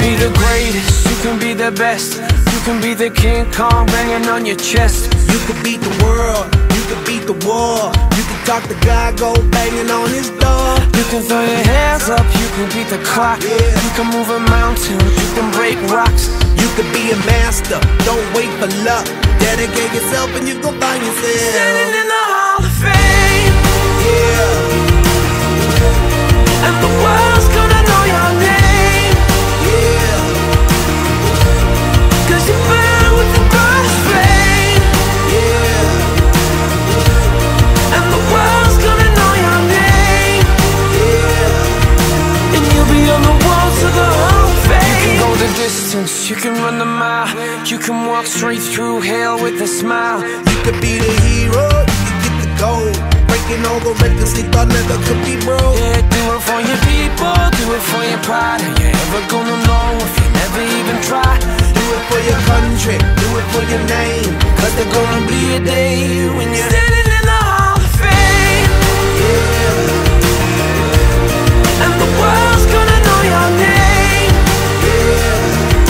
be the greatest, you can be the best. You can be the King Kong banging on your chest. You can beat the world, you can beat the war. You can talk to God, go banging on his door. You can throw your hands up, you can beat the clock. You can move a mountain, you can break rocks. You can be a master, don't wait for luck. Dedicate yourself and you gon' find yourself standing in the Hall of Fame. Yeah. And the world's gonna know your name. Yeah. Cause you burn with the brightest flame. Yeah. And the world's gonna know your name. Yeah. And you'll be on the walls of the Hall of Fame. You can go the distance, you can run the mile. You can walk straight through hell with a smile. You could be the hero, you can get the gold. Breaking all the records they thought never could be broke. Yeah, do it for your people, do it for your pride. Are you ever gonna know if you never even try? Do it for your country, do it for your name. Cause there's gonna be a day when you're standing in the Hall of Fame. Yeah. And the world's gonna know your name. Yeah.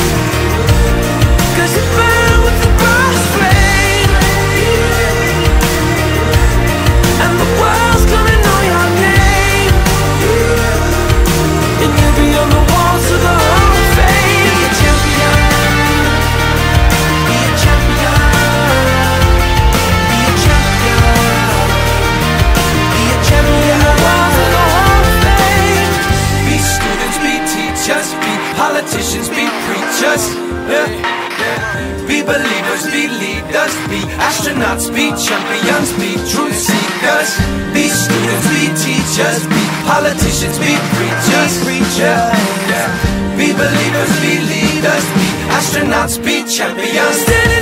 Cause you burn with the brightest flame. Yeah. And the world's gonna know your name. Yeah. And you'll be on the walls of the Hall of Fame. Be a champion. Be a champion. Be a champion. Be a champion. On the walls of the Hall of Fame. Be students, be teachers, be politicians, be preachers. Yeah. Be believers, be leaders, be astronauts, be champions, be truth seekers. Be students, be teachers, be politicians, be preachers. Yeah. Be believers, be leaders, be astronauts, be champions.